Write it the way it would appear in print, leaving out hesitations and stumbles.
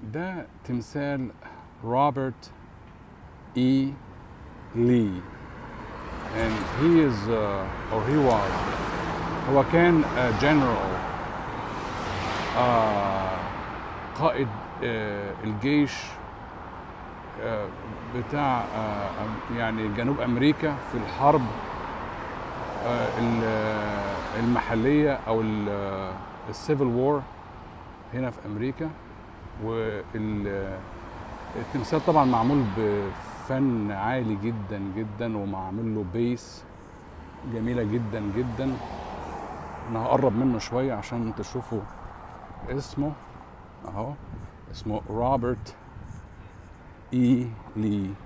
ده تمثال روبرت E. Lee and he is or he was هو كان جنرال قائد الجيش بتاع يعني جنوب أمريكا في الحرب المحلية أو السيفل وور هنا في أمريكا. والتمثال طبعا معمول بفن عالي جدا جدا ومعمول له بيس جميلة جدا جدا. أنا هقرب منه شوية عشان تشوفوا اسمه أهو، اسمه روبرت E. Lee.